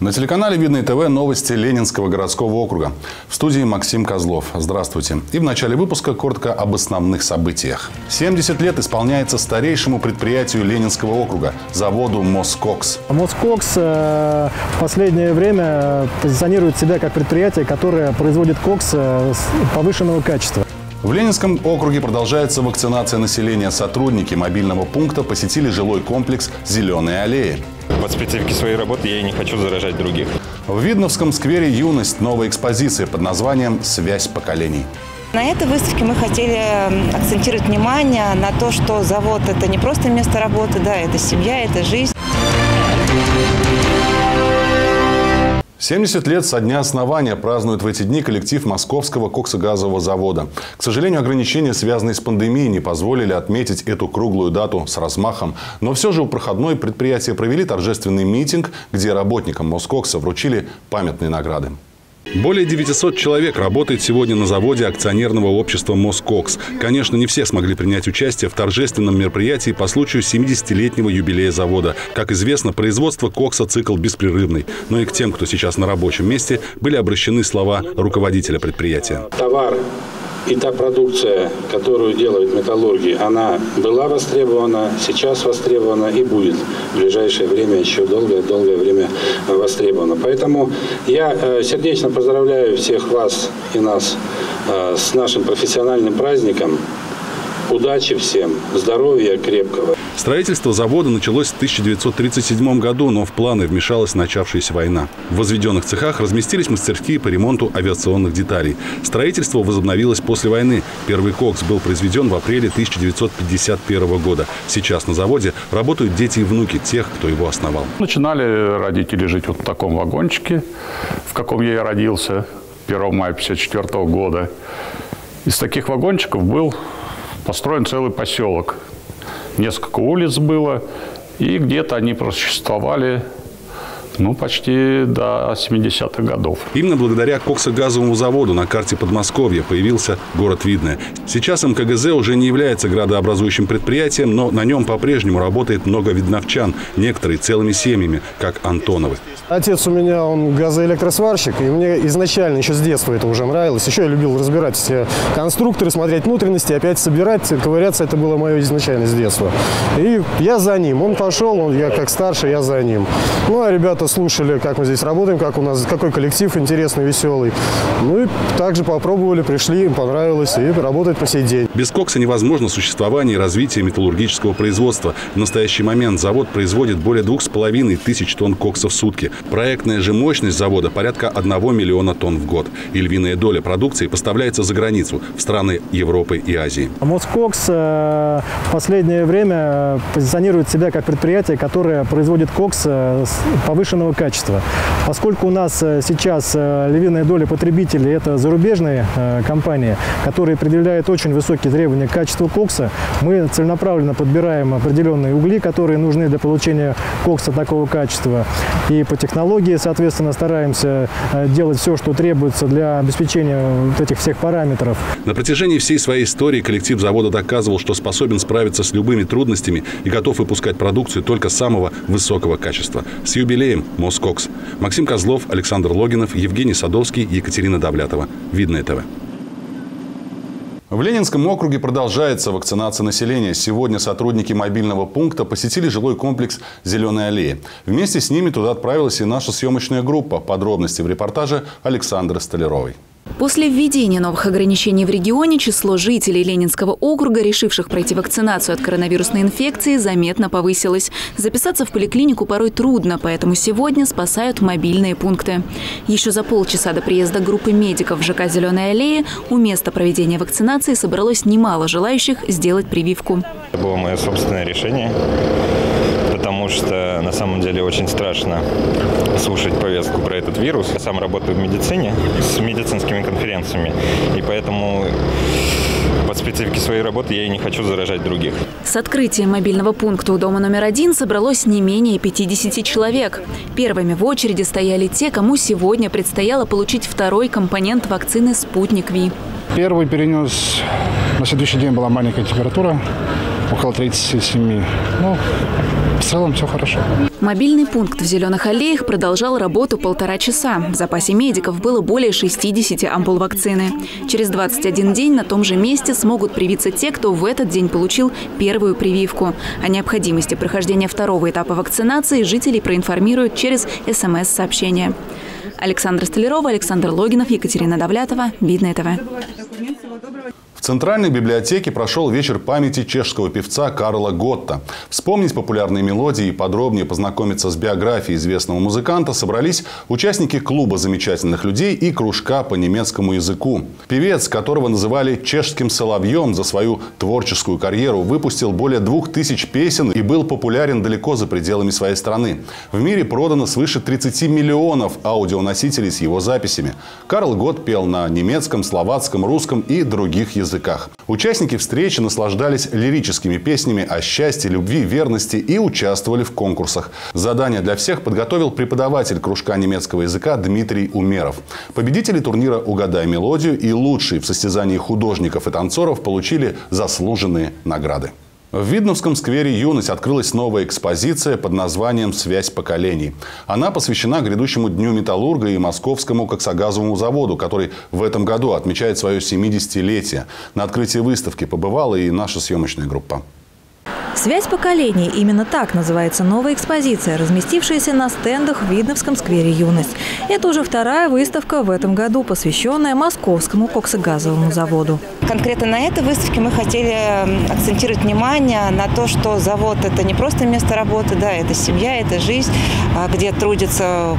На телеканале «Видное ТВ» новости Ленинского городского округа. В студии Максим Козлов. Здравствуйте. И в начале выпуска коротко об основных событиях. 70 лет исполняется старейшему предприятию Ленинского округа – заводу «Москокс». «Москокс» в последнее время позиционирует себя как предприятие, которое производит кокс повышенного качества. В Ленинском округе продолжается вакцинация населения. Сотрудники мобильного пункта посетили жилой комплекс «Зеленые аллеи». По специфике своей работы я и не хочу заражать других. В Видновском сквере «Юность» новая экспозиция под названием «Связь поколений». На этой выставке мы хотели акцентировать внимание на то, что завод – это не просто место работы, да, это семья, это жизнь. 70 лет со дня основания празднует в эти дни коллектив Московского коксогазового завода. К сожалению, ограничения, связанные с пандемией, не позволили отметить эту круглую дату с размахом. Но все же у проходной предприятия провели торжественный митинг, где работникам Москокса вручили памятные награды. Более 900 человек работает сегодня на заводе акционерного общества «Москокс». Конечно, не все смогли принять участие в торжественном мероприятии по случаю 70-летнего юбилея завода. Как известно, производство кокса – цикл беспрерывный. Но и к тем, кто сейчас на рабочем месте, были обращены слова руководителя предприятия. Товар и та продукция, которую делают металлурги, она была востребована, сейчас востребована и будет в ближайшее время, еще долгое время востребована. Поэтому я сердечно поздравляю всех вас и нас с нашим профессиональным праздником. Удачи всем, здоровья крепкого. Строительство завода началось в 1937 году, но в планы вмешалась начавшаяся война. В возведенных цехах разместились мастерские по ремонту авиационных деталей. Строительство возобновилось после войны. Первый кокс был произведен в апреле 1951 года. Сейчас на заводе работают дети и внуки тех, кто его основал. Начинали родители жить вот в таком вагончике, в каком я и родился 1 мая 1954 года. Из таких вагончиков был построен целый поселок. Несколько улиц было, и где-то они просуществовали почти до 70-х годов. Именно благодаря коксогазовому заводу на карте Подмосковья появился город Видное. Сейчас МКГЗ уже не является градообразующим предприятием, но на нем по-прежнему работает много видновчан, некоторые целыми семьями, как Антоновы. Отец у меня, он газоэлектросварщик, и мне изначально еще с детства это уже нравилось. Еще я любил разбирать все конструкторы, смотреть внутренности, опять собирать, ковыряться. Это было мое изначально с детства. И я за ним. Он пошел, я как старший, я за ним. Ну, а ребята слушали, как мы здесь работаем, как у нас, какой коллектив интересный, веселый. Ну и также попробовали, пришли, им понравилось, и работают по сей день. Без кокса невозможно существование и развитие металлургического производства. В настоящий момент завод производит более 2500 тонн кокса в сутки. Проектная же мощность завода порядка 1 миллиона тонн в год. И львиная доля продукции поставляется за границу, в страны Европы и Азии. «Москокс» в последнее время позиционирует себя как предприятие, которое производит кокс повышенного качества. Поскольку у нас сейчас львиная доля потребителей – это зарубежные компании, которые предъявляют очень высокие требования к качеству кокса, мы целенаправленно подбираем определенные угли, которые нужны для получения кокса такого качества. И по технологии, соответственно, стараемся делать все, что требуется для обеспечения вот этих всех параметров. На протяжении всей своей истории коллектив завода доказывал, что способен справиться с любыми трудностями и готов выпускать продукцию только самого высокого качества. С юбилеем «Москокс». Максим Козлов, Александр Логинов, Евгений Садовский, Екатерина Давлятова. Видное ТВ. В Ленинском округе продолжается вакцинация населения. Сегодня сотрудники мобильного пункта посетили жилой комплекс «Зеленые аллеи». Вместе с ними туда отправилась и наша съемочная группа. Подробности в репортаже Александры Столяровой. После введения новых ограничений в регионе число жителей Ленинского округа, решивших пройти вакцинацию от коронавирусной инфекции, заметно повысилось. Записаться в поликлинику порой трудно, поэтому сегодня спасают мобильные пункты. Еще за полчаса до приезда группы медиков в ЖК «Зеленые аллеи» у места проведения вакцинации собралось немало желающих сделать прививку. Это было мое собственное решение, потому что на самом деле очень страшно слушать повестку про этот вирус. Я сам работаю в медицине с медицинскими конференциями, и поэтому по специфике своей работы я и не хочу заражать других. С открытием мобильного пункта у дома номер 1 собралось не менее 50 человек. Первыми в очереди стояли те, кому сегодня предстояло получить второй компонент вакцины «Спутник Ви». Первый перенес, на следующий день была маленькая температура, около 37. Ну, в целом все хорошо. Мобильный пункт в Зеленых аллеях продолжал работу 1,5 часа. В запасе медиков было более 60 ампул вакцины. Через 21 день на том же месте смогут привиться те, кто в этот день получил первую прививку. О необходимости прохождения второго этапа вакцинации жителей проинформируют через СМС-сообщение. Александра Столярова, Александр Логинов, Екатерина Давлятова. Видное ТВ. В Центральной библиотеке прошел вечер памяти чешского певца Карла Готта. Вспомнить популярные мелодии и подробнее познакомиться с биографией известного музыканта собрались участники клуба замечательных людей и кружка по немецкому языку. Певец, которого называли чешским соловьем за свою творческую карьеру, выпустил более 2000 песен и был популярен далеко за пределами своей страны. В мире продано свыше 30 миллионов аудионосителей с его записями. Карл Готт пел на немецком, словацком, русском и других языках. Участники встречи наслаждались лирическими песнями о счастье, любви, верности и участвовали в конкурсах. Задание для всех подготовил преподаватель кружка немецкого языка Дмитрий Умеров. Победители турнира «Угадай мелодию» и лучшие в состязании художников и танцоров получили заслуженные награды. В Видновском сквере «Юность» открылась новая экспозиция под названием «Связь поколений». Она посвящена грядущему Дню металлурга и Московскому коксогазовому заводу, который в этом году отмечает свое 70-летие. На открытии выставки побывала и наша съемочная группа. «Связь поколений» – именно так называется новая экспозиция, разместившаяся на стендах в Видновском сквере «Юность». Это уже вторая выставка в этом году, посвященная Московскому коксогазовому заводу. Конкретно на этой выставке мы хотели акцентировать внимание на то, что завод – это не просто место работы, да, это семья, это жизнь, где трудятся,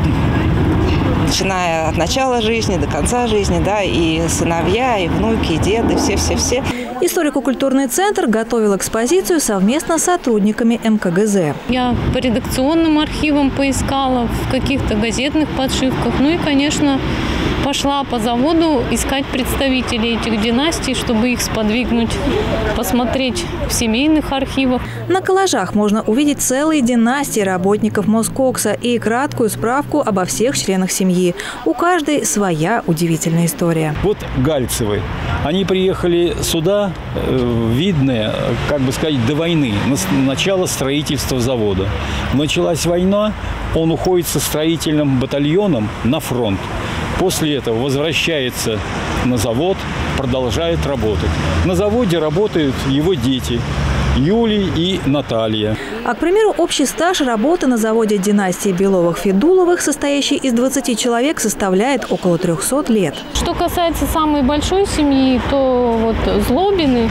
начиная от начала жизни до конца жизни, да, и сыновья, и внуки, и деды, все-все-все. Историко-культурный центр готовил экспозицию совместно с сотрудниками МКГЗ. Я по редакционным архивам поискала, в каких-то газетных подшивках. Ну и, конечно, пошла по заводу искать представителей этих династий, чтобы их сподвигнуть, посмотреть в семейных архивах. На коллажах можно увидеть целые династии работников Москокса и краткую справку обо всех членах семьи. У каждой своя удивительная история. Вот Гальцевы. Они приехали сюда, видные, как бы сказать, до войны, начало строительства завода. Началась война, он уходит со строительным батальоном на фронт. После этого возвращается на завод, продолжает работать. На заводе работают его дети Юлий и Наталья. А, к примеру, общий стаж работы на заводе династии Беловых-Федуловых, состоящий из 20 человек, составляет около 300 лет. Что касается самой большой семьи, то вот Злобины,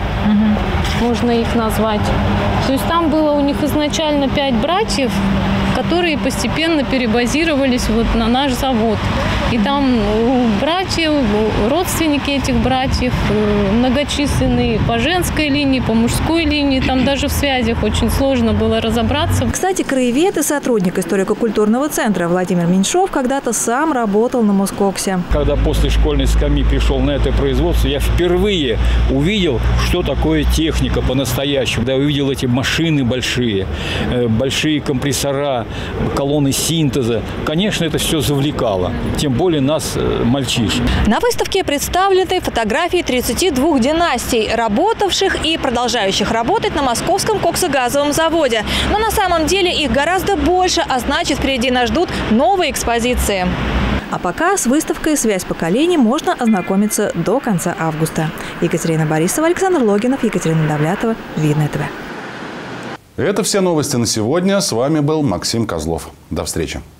можно их назвать. То есть там было у них изначально 5 братьев, которые постепенно перебазировались вот на наш завод. И там братья, родственники этих братьев многочисленные по женской линии, по мужской линии. Там даже в связях очень сложно было разобраться. Кстати, краевед и сотрудник историко-культурного центра Владимир Меньшов когда-то сам работал на Москоксе. Когда после школьной скамьи пришел на это производство, я впервые увидел, что такое техника по-настоящему. Когда я увидел эти машины большие, большие компрессора, колонны синтеза, конечно, это все завлекало. Тем более нас, мальчишек. На выставке представлены фотографии 32 династий, работавших и продолжающих работать на Московском коксогазовом заводе. Но на самом деле их гораздо больше, а значит, впереди нас ждут новые экспозиции. А пока с выставкой «Связь поколений» можно ознакомиться до конца августа. Екатерина Борисова, Александр Логинов, Екатерина Давлятова. Видное ТВ. Это все новости на сегодня. С вами был Максим Козлов. До встречи.